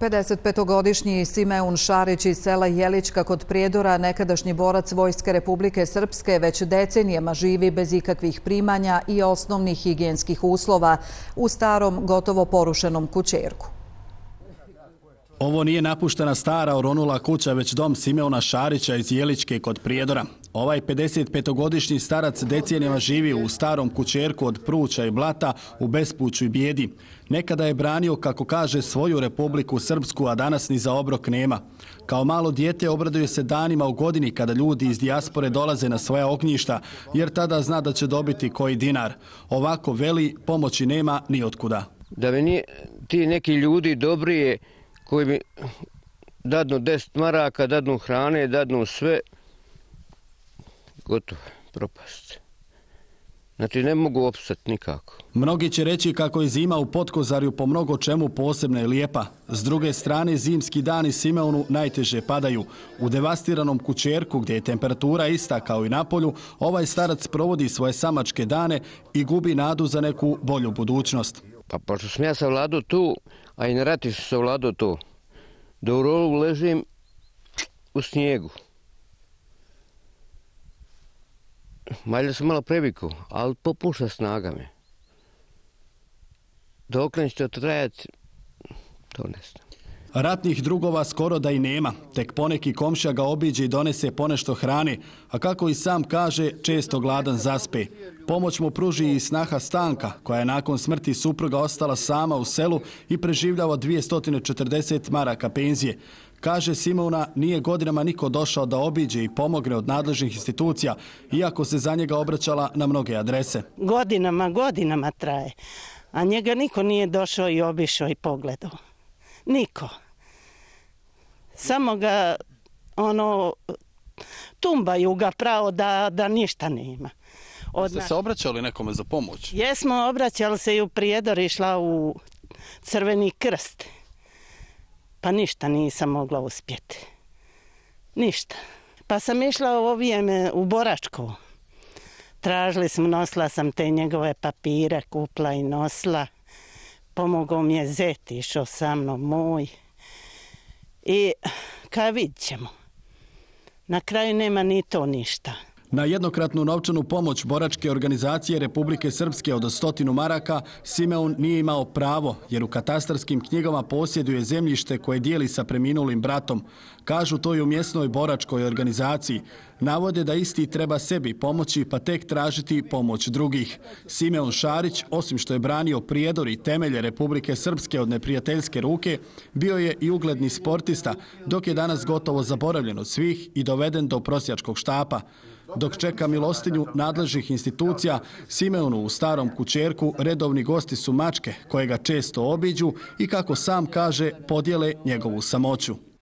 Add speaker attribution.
Speaker 1: 55-godišnji Simeun Šarić iz sela Jelička kod Prijedora, nekadašnji borac Vojske Republike Srpske, već decenijama živi bez ikakvih primanja i osnovnih higijenskih uslova u starom, gotovo porušenom kućerku.
Speaker 2: Ovo nije napuštena stara oronula kuća, već dom Simeuna Šarića iz Jeličke kod Prijedora. Ovaj 55-godišnji starac decenijama živi u starom kućerku od pruća i blata u bespuću i bijedi. Nekada je branio, kako kaže, svoju Republiku Srpsku, a danas ni za obrok nema. Kao malo dijete obraduje se danima u godini kada ljudi iz dijaspore dolaze na svoja ognjišta, jer tada zna da će dobiti koji dinar. Ovako veli, pomoći nema ni otkuda.
Speaker 3: Da mi ti neki ljudi dobrije koji mi dadnu 10 maraka, dadnu hrane, dadnu sve, gotovo, propast. Znači ne mogu opstati nikako.
Speaker 2: Mnogi će reći kako je zima u Potkozarju po mnogo čemu posebna i lijepa. S druge strane, zimski dani Simeunu najteže padaju. U devastiranom kućerku, gdje je temperatura ista kao i na polju, ovaj starac provodi svoje samačke dane i gubi nadu za neku bolju budućnost.
Speaker 3: Pa pošto sam ja savladao tu, a i na rati sam savladao tu, da u rolu ležim u snijegu. Malja sam malo previkao, ali popušta snaga me. Dokle će to trajati, to ne znam.
Speaker 2: Ratnih drugova skoro da i nema. Tek poneki komšija ga obiđe i donese ponešto hrane, a kako i sam kaže, često gladan zaspe. Pomoć mu pruži i snaha Stanka, koja je nakon smrti supruga ostala sama u selu i preživljava 240 maraka penzije. Kaže, Simeuna nije godinama niko došao da obiđe i pomogne od nadležnih institucija, iako se za njega obraćala na mnoge adrese.
Speaker 4: Godinama traje, a njega niko nije došao i obišao i pogledao. Niko. Samo ga, tumbaju ga pravo da ništa nema.
Speaker 2: Ste se obraćali nekome za pomoć?
Speaker 4: Jesmo, obraćali se i u Prijedor, išla u Crveni krst. Pa ništa nisam mogla uspjeti. Ništa. Pa sam išla u Boračkovo. Tražili smo, nosila sam te njegove papire, kupla i nosila. Pomogao mi je zet, išao sa mnom moj. I kad vidit ćemo. Na kraju nema ni to ništa.
Speaker 2: Na jednokratnu novčanu pomoć boračke organizacije Republike Srpske od 100 maraka Simeun nije imao pravo, jer u katastarskim knjigama posjeduje zemljište koje dijeli sa preminulim bratom. Kažu to i u mjesnoj boračkoj organizaciji. Navode da isti treba sebi pomoći, pa tek tražiti pomoć drugih. Simeun Šarić, osim što je branio Prijedor i temelje Republike Srpske od neprijateljske ruke, bio je i ugledni sportista, dok je danas gotovo zaboravljen od svih i doveden do prosjačkog štapa. Dok čeka milostinju nadležnih institucija, Simeunu u starom kućerku redovni gosti su mačke, koje ga često obiđu i, kako sam kaže, podijele njegovu samoću.